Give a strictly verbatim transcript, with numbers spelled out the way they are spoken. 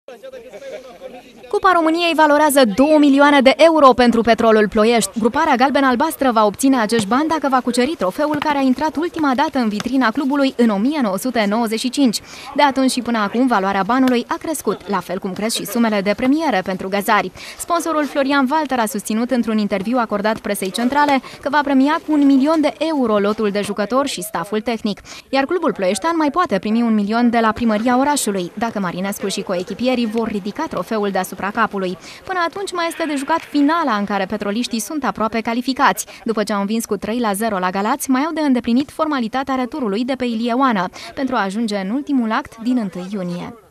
Cupa României valorează două milioane de euro pentru Petrolul Ploiești. Gruparea galben-albastră va obține acești bani dacă va cuceri trofeul care a intrat ultima dată în vitrina clubului în o mie nouă sute nouăzeci și cinci. De atunci și până acum, valoarea banului a crescut, la fel cum cresc și sumele de premiere pentru găzari. Sponsorul Florian Walter a susținut într-un interviu acordat presei centrale că va premia cu un milion de euro lotul de jucători și staful tehnic. Iar clubul ploieștean mai poate primi un milion de la primăria orașului, dacă Marinescu și coechipierii vor ridica trofeul deasupra capului. Până atunci mai este de jucat finala în care petroliștii sunt aproape calificați. După ce au învins cu trei la zero la Galați, mai au de îndeplinit formalitatea returului de pe Ilie Oană pentru a ajunge în ultimul act din întâi iunie.